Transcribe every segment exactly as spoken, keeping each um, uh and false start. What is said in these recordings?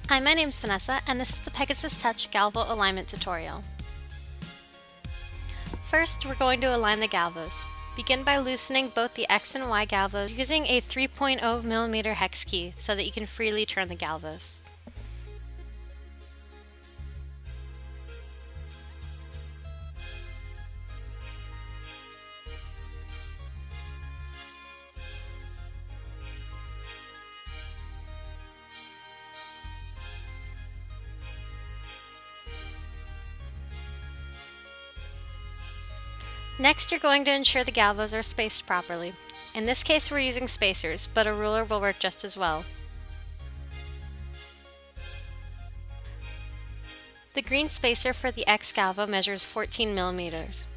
Hi, my name's Vanessa, and this is the Pegasus Touch Galvo Alignment Tutorial. First, we're going to align the galvos. Begin by loosening both the X and Y galvos using a three point zero millimeter hex key so that you can freely turn the galvos. Next, you're going to ensure the galvos are spaced properly. In this case, we're using spacers, but a ruler will work just as well. The green spacer for the X galvo measures fourteen millimeters.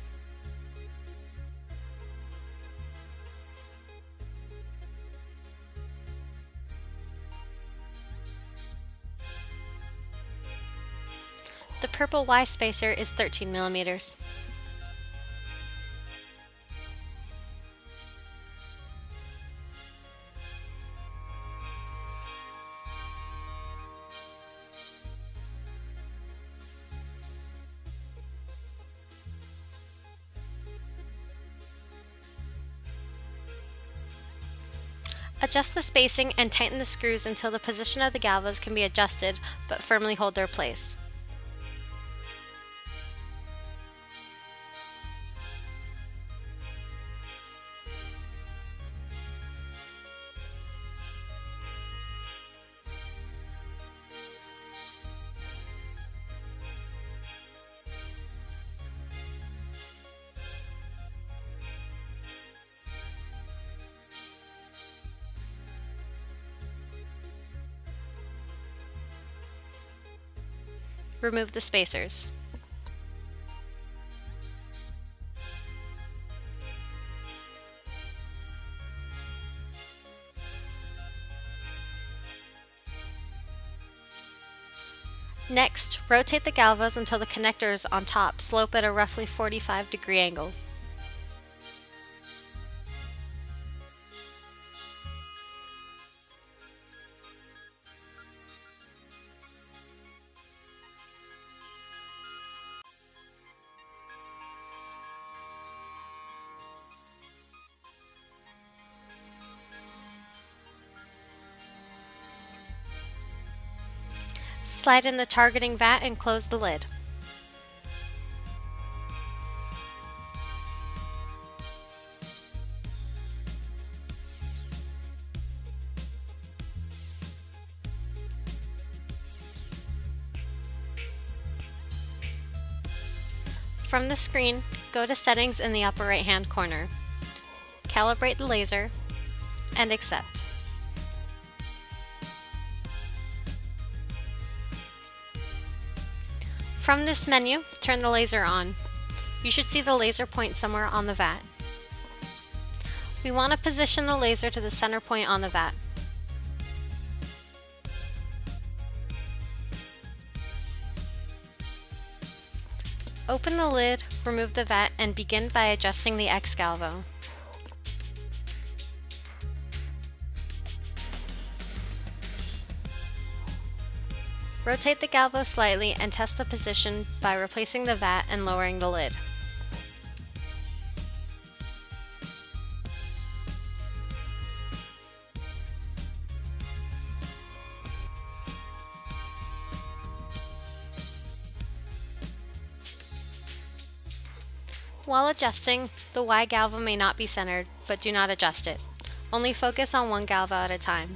The purple Y spacer is thirteen millimeters. Adjust the spacing and tighten the screws until the position of the galvos can be adjusted but firmly hold their place. Remove the spacers. Next, rotate the galvos until the connectors on top slope at a roughly forty-five degree angle. Slide in the targeting vat and close the lid. From the screen, go to Settings in the upper right hand corner. Calibrate the laser and accept. From this menu, turn the laser on. You should see the laser point somewhere on the vat. We want to position the laser to the center point on the vat. Open the lid, remove the vat, and begin by adjusting the X galvo. Rotate the galvo slightly and test the position by replacing the vat and lowering the lid. While adjusting, the Y galvo may not be centered, but do not adjust it. Only focus on one galvo at a time.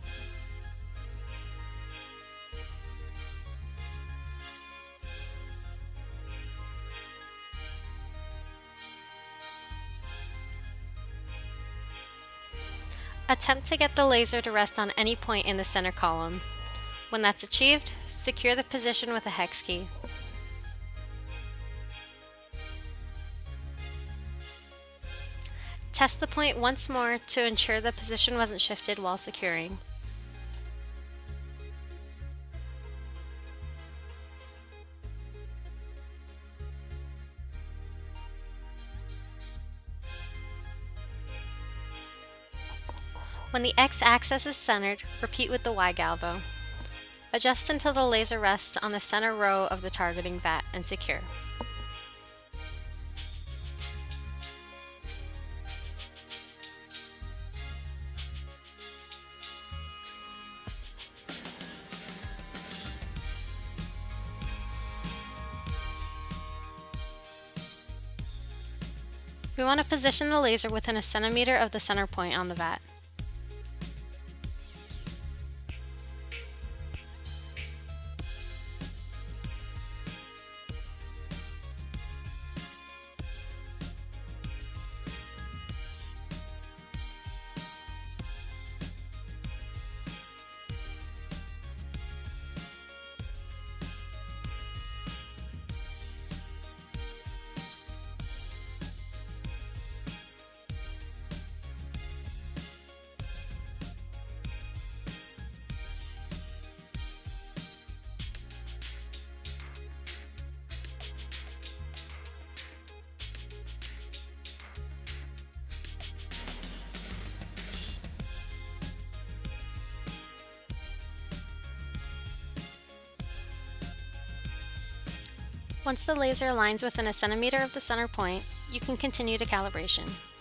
Attempt to get the laser to rest on any point in the center column. When that's achieved, secure the position with a hex key. Test the point once more to ensure the position wasn't shifted while securing. When the X-axis is centered, repeat with the Y galvo. Adjust until the laser rests on the center row of the targeting vat and secure. We want to position the laser within a centimeter of the center point on the vat. Once the laser aligns within a centimeter of the center point, you can continue to calibration.